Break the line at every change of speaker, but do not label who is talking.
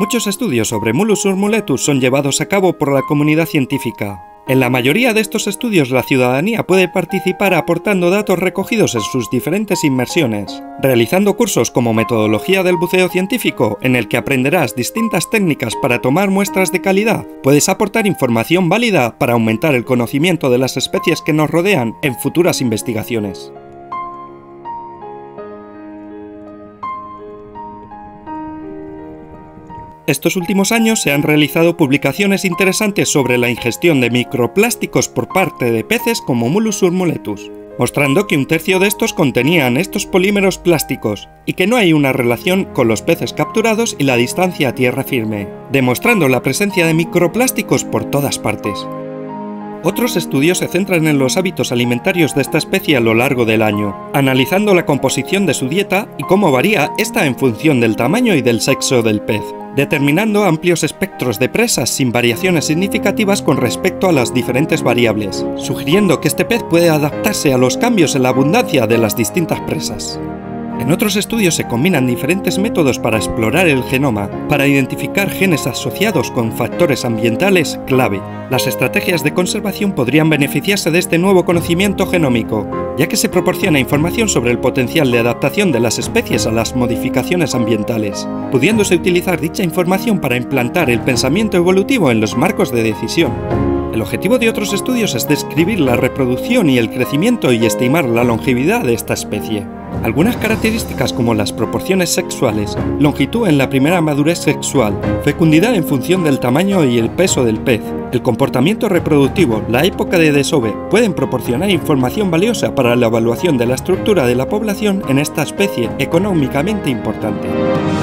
Muchos estudios sobre Mulus urmuletus son llevados a cabo por la comunidad científica. En la mayoría de estos estudios la ciudadanía puede participar aportando datos recogidos en sus diferentes inmersiones, realizando cursos como Metodología del buceo científico, en el que aprenderás distintas técnicas para tomar muestras de calidad. Puedes aportar información válida para aumentar el conocimiento de las especies que nos rodean en futuras investigaciones. Estos últimos años se han realizado publicaciones interesantes sobre la ingestión de microplásticos por parte de peces como Mulus urmuletus, mostrando que un tercio de estos contenían estos polímeros plásticos y que no hay una relación con los peces capturados y la distancia a tierra firme, demostrando la presencia de microplásticos por todas partes. Otros estudios se centran en los hábitos alimentarios de esta especie a lo largo del año, analizando la composición de su dieta y cómo varía esta en función del tamaño y del sexo del pez, determinando amplios espectros de presas sin variaciones significativas con respecto a las diferentes variables, sugiriendo que este pez puede adaptarse a los cambios en la abundancia de las distintas presas. En otros estudios se combinan diferentes métodos para explorar el genoma, para identificar genes asociados con factores ambientales clave. Las estrategias de conservación podrían beneficiarse de este nuevo conocimiento genómico, ya que se proporciona información sobre el potencial de adaptación de las especies a las modificaciones ambientales, pudiéndose utilizar dicha información para implantar el pensamiento evolutivo en los marcos de decisión. El objetivo de otros estudios es describir la reproducción y el crecimiento y estimar la longevidad de esta especie. Algunas características como las proporciones sexuales, longitud en la primera madurez sexual, fecundidad en función del tamaño y el peso del pez, el comportamiento reproductivo, la época de desove, pueden proporcionar información valiosa para la evaluación de la estructura de la población en esta especie económicamente importante.